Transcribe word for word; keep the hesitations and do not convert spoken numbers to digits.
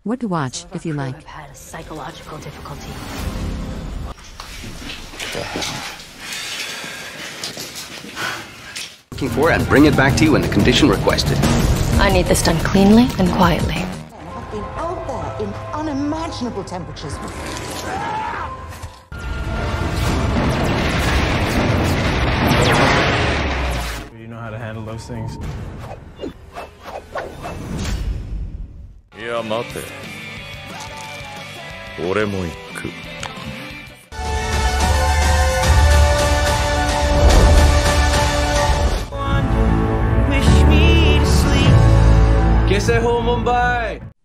What to watch, if you like. I've had a psychological difficulty. What the hell? Looking for and bring it back to you in the condition requested. I need this done cleanly and quietly. I've been out there in unimaginable temperatures. You know how to handle those things. Yeah, 待て。俺も行く。 Que se ho Mumbai!